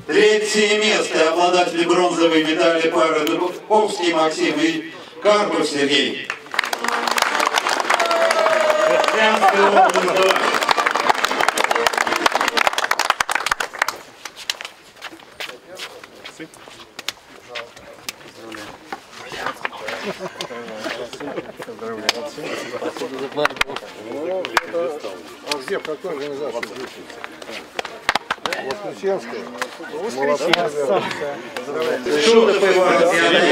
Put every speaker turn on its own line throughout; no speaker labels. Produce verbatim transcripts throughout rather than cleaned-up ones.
Третье место обладатели бронзовой медали пары Дубовский Максим и Карпов Сергей. Христианская область два.
А где, в какой организации? Воскресенская. Воскресенская.
Шутка появилась.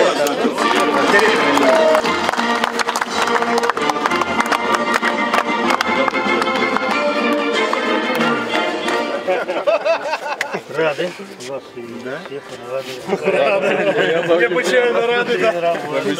Рады? Да? Рады.
Необычайно рады, да?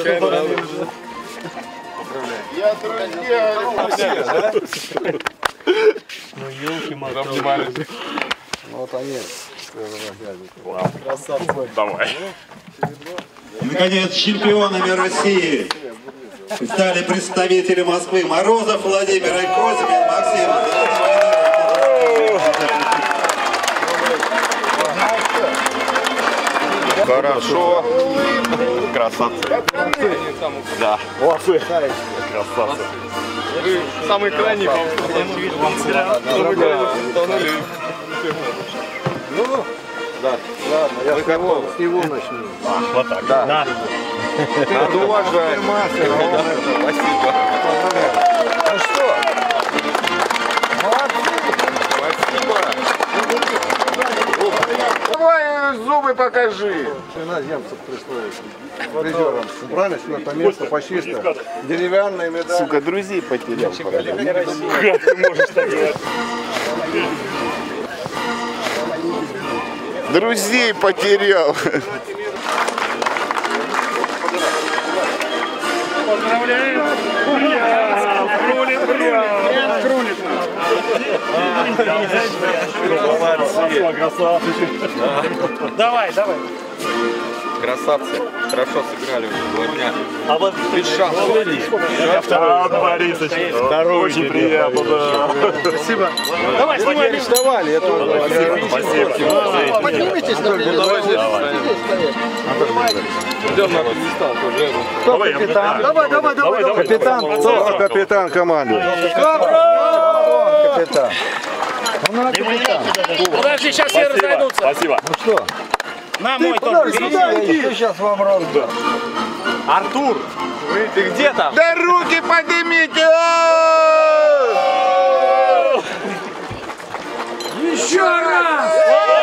Я друзья.
Ну, елки-мотали.
Вот они.
Красавцы. Давай.
Наконец, чемпионами России стали представители Москвы Морозов Владимир и Козьмин Максим.
Хорошо. Красавцы. Да. Лапы. Красавцы. Вы самый крайний,
Ну, да. Ладно, я с него, с него начну.
Вот так.
Да.
Надо уважать. Спасибо.
Ну что? Молодцы.
Спасибо. Давай зубы покажи.
Иноземцев пришло призером. Убрали четвертое место, почисто. Деревянные медали.
Сука, друзей потерял.
Как ты можешь так делать?
Друзей потерял.
Поздравляем! Крулит, крулит! Крулит! Красавчик! Давай, давай!
Красавцы. Хорошо сыграли уже два дня.
А вот
Без шансов.
А, Борисович, очень приятно, да.
Спасибо.
Давай, снимай.
Арестовали, я тоже.
Спасибо.
Поднимитесь, давай.
Идем на пьедестал тоже.
Кто капитан? Давай, давай, давай. Капитан, кто капитан команды? Капитан. Он капитан.
Подожди, сейчас все разойдутся. Спасибо.
Ну что?
На,
Ты
мой
куда,
тоже.
сюда иди. Я сейчас вам раздам.
Артур, ты где там?
Да руки поднимите!
Еще раз!